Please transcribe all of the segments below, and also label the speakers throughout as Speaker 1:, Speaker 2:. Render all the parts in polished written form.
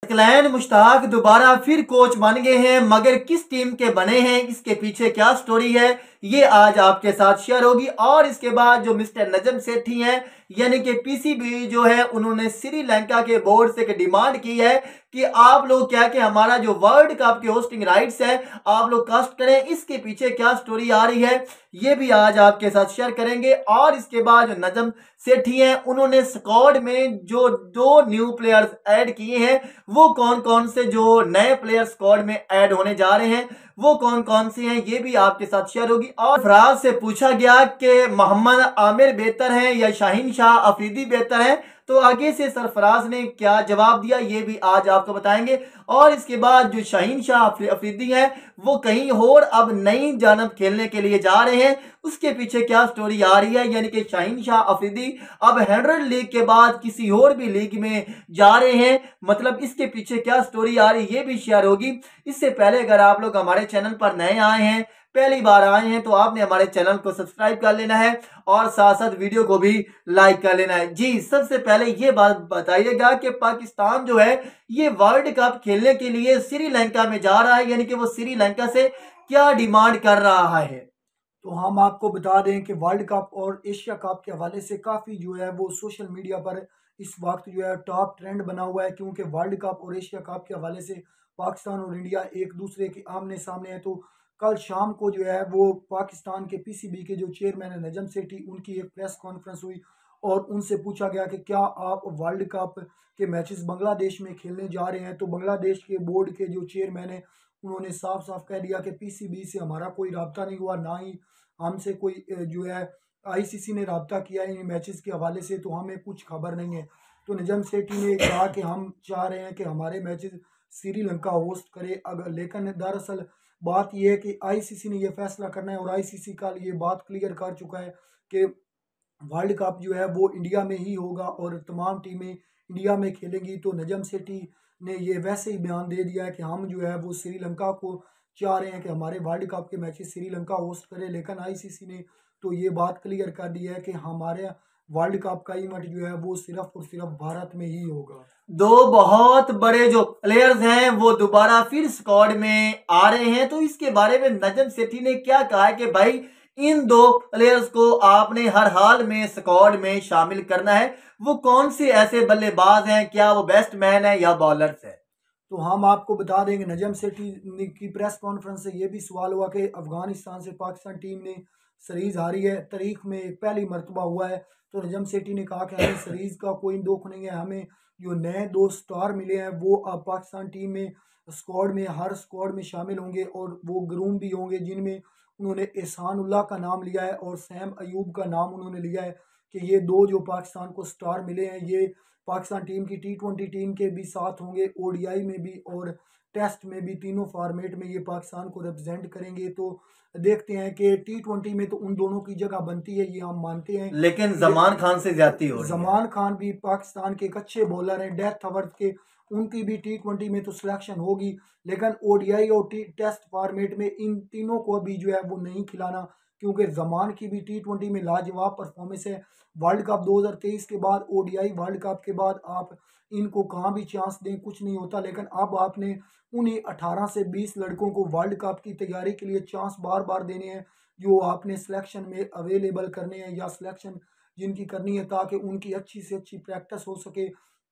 Speaker 1: तत्कलैन मुश्ताक दोबारा फिर कोच बन गए हैं, मगर किस टीम के बने हैं, इसके पीछे क्या स्टोरी है, ये आज आपके साथ शेयर होगी। और इसके बाद जो मिस्टर नजम सेठी हैं यानी कि पीसीबी जो है, उन्होंने श्रीलंका के बोर्ड से डिमांड की है कि आप लोग क्या कि हमारा जो वर्ल्ड कप के होस्टिंग राइट्स है आप लोग कास्ट करें। इसके पीछे क्या स्टोरी आ रही है ये भी आज आपके साथ शेयर करेंगे। और इसके बाद जो नजम सेठी हैं उन्होंने स्क्वाड में जो 2 न्यू प्लेयर्स ऐड किए हैं, वो कौन कौन से जो नए प्लेयर स्क्वाड में ऐड होने जा रहे हैं वो कौन कौन से हैं ये भी आपके साथ शेयर होगी। और फराज से पूछा गया कि मोहम्मद आमिर बेहतर हैं या शाहीन शाह अफरीदी बेहतर हैं, तो आगे से सरफराज ने क्या जवाब दिया ये भी आज आपको बताएंगे। और इसके बाद जो शाहीन शाह अफरीदी हैं वो कहीं और अब नई जानब खेलने के लिए जा रहे हैं, उसके पीछे क्या स्टोरी आ रही है, यानी कि शाहीन शाह अफरीदी अब 100 लीग के बाद किसी और भी लीग में जा रहे हैं, मतलब इसके पीछे क्या स्टोरी आ रही है ये भी शेयर होगी। इससे पहले अगर आप लोग हमारे चैनल पर नए आए हैं, पहली बार आए हैं, तो आपने हमारे चैनल को सब्सक्राइब कर लेना है और साथ साथ वीडियो को भी लाइक कर लेना है। जी सबसे पहले ये बात बताइएगा कि पाकिस्तान जो है ये वर्ल्ड कप खेलने के लिए श्रीलंका में जा रहा है, यानी कि वो श्रीलंका से क्या डिमांड कर रहा है।
Speaker 2: तो हम आपको बता दें कि वर्ल्ड कप और एशिया कप के हवाले से काफ़ी जो है वो सोशल मीडिया पर इस वक्त जो है टॉप ट्रेंड बना हुआ है, क्योंकि वर्ल्ड कप और एशिया कप के हवाले से पाकिस्तान और इंडिया एक दूसरे के आमने सामने है। तो कल शाम को जो है वो पाकिस्तान के पीसीबी के जो चेयरमैन है नजम सेठी, उनकी एक प्रेस कॉन्फ्रेंस हुई और उनसे पूछा गया कि क्या आप वर्ल्ड कप के मैचेस बांग्लादेश में खेलने जा रहे हैं। तो बांग्लादेश के बोर्ड के जो चेयरमैन है उन्होंने साफ साफ कह दिया कि पीसीबी से हमारा कोई रब्ता नहीं हुआ, ना ही हमसे कोई जो है आईसीसी ने रब्ता किया है इन मैचेस के हवाले से, तो हमें कुछ खबर नहीं है। तो नजम सेठी ने कहा कि हम चाह रहे हैं कि हमारे मैचेस श्रीलंका होस्ट करे, अगर लेकिन दरअसल बात यह है कि आईसीसी ने यह फैसला करना है और आईसीसी कल ये बात क्लियर कर चुका है कि वर्ल्ड कप जो है वो इंडिया में ही होगा और तमाम टीमें इंडिया में खेलेंगी। तो नजम सेठी ने ये वैसे ही बयान दे दिया है कि हम जो है वो श्रीलंका को चाह रहे हैं कि हमारे वर्ल्ड कप के मैचेस श्रीलंका होस्ट करे, लेकिन आईसीसी ने तो ये बात क्लियर कर दी है कि हमारे वर्ल्ड कप का इवेंट जो है वो सिर्फ और सिर्फ भारत में ही होगा।
Speaker 1: 2 बहुत बड़े जो प्लेयर्स हैं वो दोबारा फिर स्क्वाड में आ रहे हैं, तो इसके बारे में नजम सेठी ने क्या कहा है कि भाई इन 2 प्लेयर्स को आपने हर हाल में स्क्वाड में शामिल करना है। वो कौन से ऐसे बल्लेबाज हैं, क्या वो बैट्समैन है या बॉलर्स है।
Speaker 2: तो हम आपको बता देंगे नजम सेठी की प्रेस कॉन्फ्रेंस से ये भी सवाल हुआ कि अफगानिस्तान से पाकिस्तान टीम ने सीरीज हारी है, तारीख में पहली मरतबा हुआ है। तो नजम सेठी ने कहा कि हमें सीरीज का कोई दुख नहीं है, हमें जो नए 2 स्टार मिले हैं वो अब पाकिस्तान टीम में स्क्वाड में हर स्क्वाड में शामिल होंगे और वो ग्रूम भी होंगे, जिनमें उन्होंने एहसानुल्लाह का नाम लिया है और सैम अयूब का नाम उन्होंने लिया है कि ये 2 जो पाकिस्तान को स्टार मिले हैं ये पाकिस्तान टीम की T20 टीम के भी साथ होंगे, ओडीआई में भी और टेस्ट में भी, तीनों फॉर्मेट में ये पाकिस्तान को रिप्रेजेंट करेंगे। तो देखते हैं कि T20 में तो उन दोनों की जगह बनती है, ये हम मानते हैं,
Speaker 1: लेकिन जमान खान से ज्यादा हो रही है।
Speaker 2: जमान खान भी पाकिस्तान के एक अच्छे बॉलर हैं, डेथ ओवर के, उनकी भी T20 में तो सिलेक्शन होगी, लेकिन ओडीआई और टेस्ट फॉर्मेट में इन तीनों को अभी जो है वो नहीं खिलाना, क्योंकि जमान की भी T20 में लाजवाब परफॉर्मेंस है। वर्ल्ड कप 2023 के बाद, ओडीआई वर्ल्ड कप के बाद आप इनको कहाँ भी चांस दें कुछ नहीं होता, लेकिन अब आपने उन्हीं 18 से 20 लड़कों को वर्ल्ड कप की तैयारी के लिए चांस बार बार देने हैं, जो आपने सिलेक्शन में अवेलेबल करने हैं या सिलेक्शन जिनकी करनी है ताकि उनकी अच्छी से अच्छी प्रैक्टिस हो सके,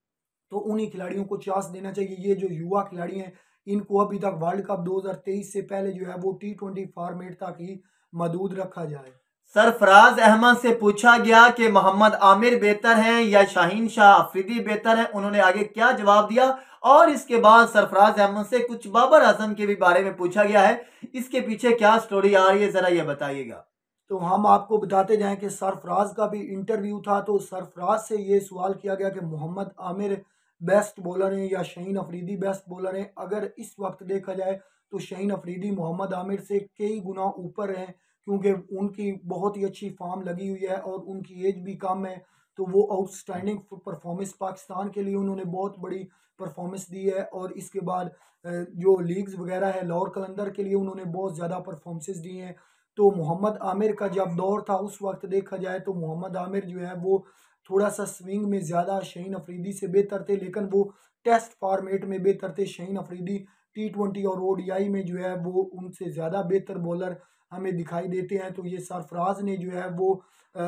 Speaker 2: तो उन्हीं खिलाड़ियों को चांस देना चाहिए। ये जो युवा खिलाड़ी हैं इनको अभी तक वर्ल्ड कप 2023 से पहले जो है वो T20 फॉर्मेट तक ही महदूद रखा जाए।
Speaker 1: सरफराज अहमद से पूछा गया कि मोहम्मद आमिर बेहतर हैं या शाहीन शाह अफरीदी बेहतर हैं, उन्होंने आगे क्या जवाब दिया। और इसके बाद सरफराज अहमद से कुछ बाबर आजम के भी बारे में पूछा गया है, इसके पीछे क्या स्टोरी आ रही है जरा ये बताइएगा।
Speaker 2: तो हम आपको बताते जाएं कि सरफराज का भी इंटरव्यू था, तो सरफराज से ये सवाल किया गया कि मोहम्मद आमिर बेस्ट बॉलर हैं या शाहीन अफरीदी बेस्ट बॉलर हैं। अगर इस वक्त देखा जाए तो शाहीन अफरीदी मोहम्मद आमिर से कई गुना ऊपर हैं, क्योंकि उनकी बहुत ही अच्छी फॉर्म लगी हुई है और उनकी एज भी कम है। तो वो आउटस्टैंडिंग परफॉर्मेंस पाकिस्तान के लिए उन्होंने बहुत बड़ी परफॉर्मेंस दी है, और इसके बाद जो लीग्स वगैरह है लाहौर कलंदर के लिए उन्होंने बहुत ज़्यादा परफॉर्मेंसेस दी हैं। तो मोहम्मद आमिर का जब दौर था उस वक्त देखा जाए तो मोहम्मद आमिर जो है वो थोड़ा सा स्विंग में ज़्यादा शाहीन अफरीदी से बेहतर थे, लेकिन वो टेस्ट फॉर्मेट में बेहतर थे। शाहीन अफरीदी T20 और ODI में जो है वो उनसे ज़्यादा बेहतर बॉलर हमें दिखाई देते हैं। तो ये सरफराज ने जो है वो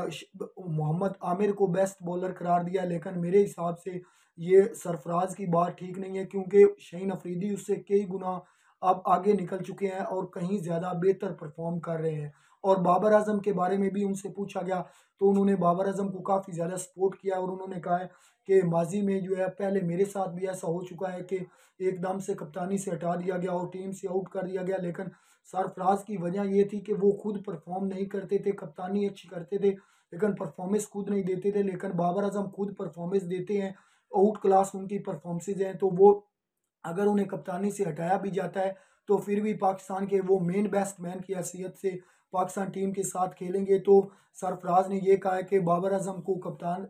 Speaker 2: मोहम्मद आमिर को बेस्ट बॉलर करार दिया, लेकिन मेरे हिसाब से ये सरफराज की बात ठीक नहीं है, क्योंकि शाहीन अफरीदी उससे कई गुना अब आगे निकल चुके हैं और कहीं ज़्यादा बेहतर परफॉर्म कर रहे हैं। और बाबर आजम के बारे में भी उनसे पूछा गया तो उन्होंने बाबर आजम को काफ़ी ज़्यादा सपोर्ट किया और उन्होंने कहा है कि माजी में जो है पहले मेरे साथ भी ऐसा हो चुका है कि एकदम से कप्तानी से हटा दिया गया और टीम से आउट कर दिया गया, लेकिन सरफराज की वजह ये थी कि वो खुद परफॉर्म नहीं करते थे, कप्तानी अच्छी करते थे लेकिन परफॉर्मेंस खुद नहीं देते थे। लेकिन बाबर आजम खुद परफॉर्मेंस देते हैं, आउट क्लास उनकी परफॉर्मेंसेज हैं, तो वो अगर उन्हें कप्तानी से हटाया भी जाता है तो फिर भी पाकिस्तान के वो मेन बैट्समैन की हैसियत से पाकिस्तान टीम के साथ खेलेंगे। तो सरफराज ने ये कहा है कि बाबर आजम को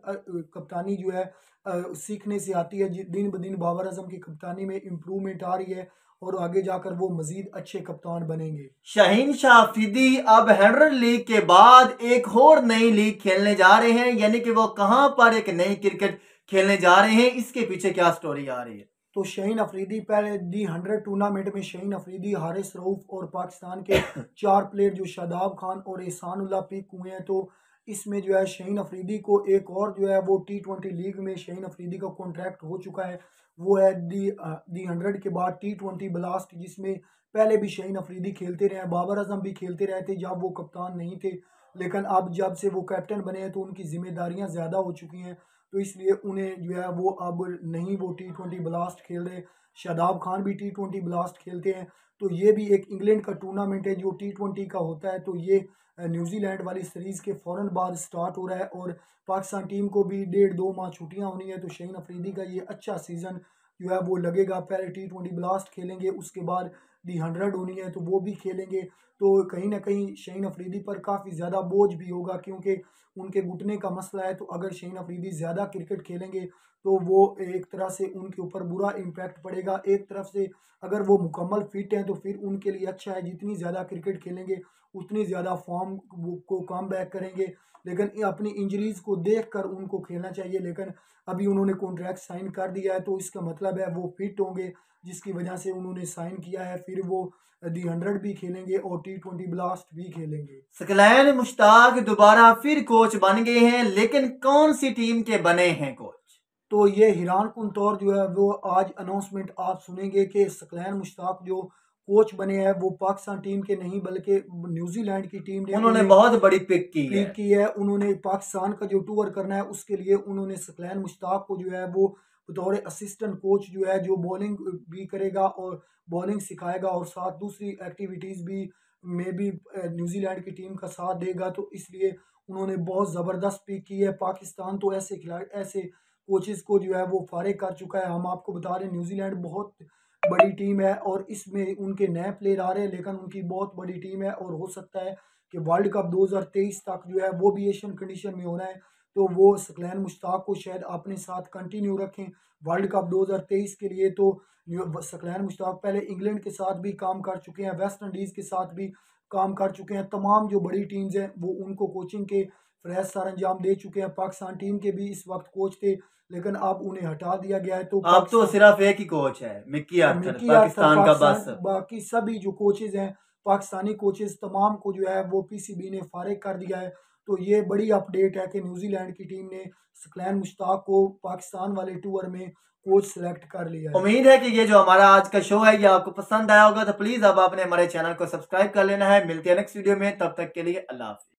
Speaker 2: कप्तानी जो है सीखने से आती है। दिन ब दिन बाबर आजम की कप्तानी में इम्प्रूवमेंट आ रही है और आगे जाकर वो मजीद अच्छे कप्तान बनेंगे।
Speaker 1: शाहीन शाह अफरीदी अब हेडर लीग के बाद एक और नई लीग खेलने जा रहे हैं, यानी कि वो कहां पर एक नई क्रिकेट खेलने जा रहे हैं, इसके पीछे क्या स्टोरी आ रही है?
Speaker 2: तो शाहीन अफरीदी पहले दी 100 टूर्नामेंट में शाहीन अफरीदी, हारिस रऊफ और पाकिस्तान के 4 प्लेयर जो शादाब खान और एहसानुल्लाह पिक हुए हैं। तो इसमें जो है शाहीन अफरीदी को एक और जो है वो T20 लीग में शाहीन अफरीदी का कॉन्ट्रैक्ट हो चुका है। वो है दी 100 के बाद T20 ब्लास्ट, जिसमें पहले भी शाहीन अफरीदी खेलते रहे हैं, बाबर आजम भी खेलते रहे थे जब वो कप्तान नहीं थे, लेकिन अब जब से वो कैप्टन बने हैं तो उनकी जिम्मेदारियां ज़्यादा हो चुकी हैं, तो इसलिए उन्हें जो है वो अब नहीं वो T20 ब्लास्ट खेल रहे। शादाब खान भी T20 ब्लास्ट खेलते हैं। तो ये भी एक इंग्लैंड का टूर्नामेंट है जो T20 का होता है, तो ये न्यूजीलैंड वाली सीरीज़ के फ़ौरन बाद स्टार्ट हो रहा है और पाकिस्तान टीम को भी 1.5-2 माह छुट्टियां होनी है। तो शाहीन अफरीदी का ये अच्छा सीज़न जो है वो लगेगा। पहले T20 ब्लास्ट खेलेंगे, उसके बाद दी 100 होनी है तो वो भी खेलेंगे। तो कहीं ना कहीं शाहीन अफरीदी पर काफ़ी ज़्यादा बोझ भी होगा, क्योंकि उनके घुटने का मसला है। तो अगर शाहीन अफरीदी ज़्यादा क्रिकेट खेलेंगे तो वो एक तरह से उनके ऊपर बुरा इम्पैक्ट पड़ेगा। एक तरफ से अगर वो मुकम्मल फिट हैं तो फिर उनके लिए अच्छा है, जितनी ज़्यादा क्रिकेट खेलेंगे उतनी ज़्यादा फॉर्म को कम बैक करेंगे। लेकिन अपनी इंजरीज़ को देख कर उनको खेलना चाहिए। लेकिन अभी उन्होंने कॉन्ट्रैक्ट साइन कर दिया है तो इसका मतलब है वो फिट होंगे, जिसकी वजह से उन्होंने साइन किया है। फिर वो दी 100 भी खेलेंगे और T20 ब्लास्ट भी खेलेंगे।
Speaker 1: सकलैन मुश्ताक दोबारा फिर कोच बन गए हैं, लेकिन कौन सी टीम के बने हैं कोच?
Speaker 2: तो ये हिरान कुन तौर जो है वो आज अनाउंसमेंट आप सुनेंगे कि सकलैन मुश्ताक जो कोच बने हैं वो पाकिस्तान टीम के नहीं बल्कि न्यूजीलैंड की टीम ने
Speaker 1: उन्होंने बहुत बड़ी पिक
Speaker 2: की है। उन्होंने पाकिस्तान का जो टूर करना है उसके लिए उन्होंने सकलैन मुश्ताक को जो है वो बतौर असिस्टेंट कोच जो है, जो बॉलिंग भी करेगा और बॉलिंग सिखाएगा और साथ दूसरी एक्टिविटीज़ भी में भी न्यूजीलैंड की टीम का साथ देगा। तो इसलिए उन्होंने बहुत ज़बरदस्त पिक की है। पाकिस्तान तो ऐसे खिलाड़ी ऐसे कोचेज़ को जो है वो फारिग कर चुका है। हम आपको बता रहे हैं न्यूजीलैंड बहुत बड़ी टीम है और इसमें उनके नए प्लेयर आ रहे हैं, लेकिन उनकी बहुत बड़ी टीम है और हो सकता है कि वर्ल्ड कप 2023 तक जो है वो भी एशियन कंडीशन में होना है। तो वो सकलैन मुश्ताक को शायद अपने साथ कंटिन्यू रखें वर्ल्ड कप 2023 के लिए। तो सकलैन मुश्ताक पहले इंग्लैंड के साथ भी काम कर चुके हैं, वेस्ट इंडीज़ के साथ भी काम कर चुके हैं। तमाम जो बड़ी टीम्स हैं वो उनको कोचिंग के फ़रज़ सरअंजाम दे चुके हैं। पाकिस्तान टीम के भी इस वक्त कोच थे, लेकिन अब उन्हें हटा दिया गया है। तो
Speaker 1: अब तो सिर्फ एक ही कोच है, मिकी आर्थर, पाकिस्तान का बस।
Speaker 2: बाकी सभी जो कोचेज हैं पाकिस्तानी कोचेज तमाम को जो है वो PCB ने फारिग कर दिया है। तो ये बड़ी अपडेट है कि न्यूजीलैंड की टीम ने सकलैन मुश्ताक को पाकिस्तान वाले टूर में कोच सेलेक्ट कर लिया है।
Speaker 1: उम्मीद है कि ये जो हमारा आज का शो है ये आपको पसंद आया होगा। तो प्लीज अब आपने हमारे चैनल को सब्सक्राइब कर लेना है। मिलते हैं नेक्स्ट वीडियो में, तब तक के लिए अल्लाह हाफिज।